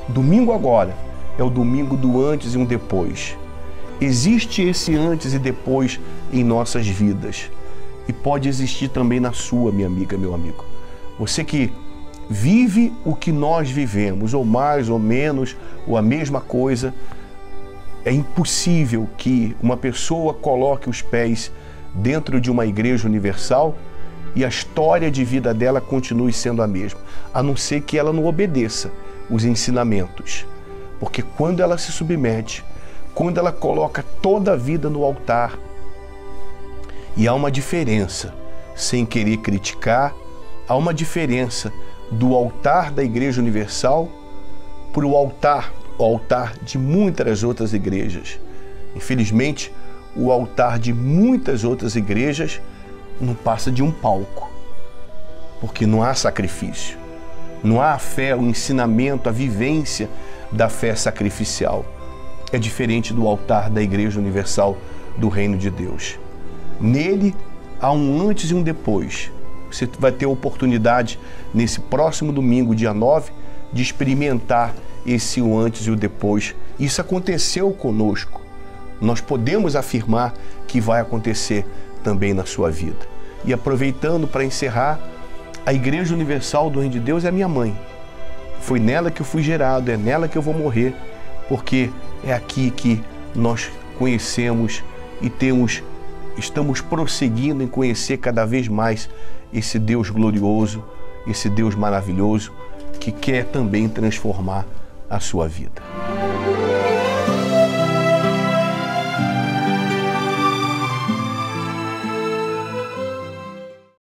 Domingo agora é o domingo do antes e um depois. Existe esse antes e depois em nossas vidas. E pode existir também na sua, minha amiga, meu amigo. Você que vive o que nós vivemos, ou mais ou menos, ou a mesma coisa, é impossível que uma pessoa coloque os pés dentro de uma igreja universal e a história de vida dela continue sendo a mesma, a não ser que ela não obedeça os ensinamentos. Porque quando ela se submete, quando ela coloca toda a vida no altar, e há uma diferença, sem querer criticar, há uma diferença do altar da Igreja Universal para o altar de muitas outras igrejas. Infelizmente, o altar de muitas outras igrejas não passa de um palco, porque não há sacrifício, não há a fé, o ensinamento, a vivência da fé sacrificial. É diferente do altar da Igreja Universal do Reino de Deus. Nele há um antes e um depois. Você vai ter a oportunidade, nesse próximo domingo, dia 9, de experimentar esse o antes e o depois. Isso aconteceu conosco. Nós podemos afirmar que vai acontecer também na sua vida. E aproveitando para encerrar, a Igreja Universal do Reino de Deus é a minha mãe. Foi nela que eu fui gerado, é nela que eu vou morrer, porque é aqui que nós conhecemos e estamos prosseguindo em conhecer cada vez mais esse Deus glorioso, esse Deus maravilhoso, que quer também transformar a sua vida.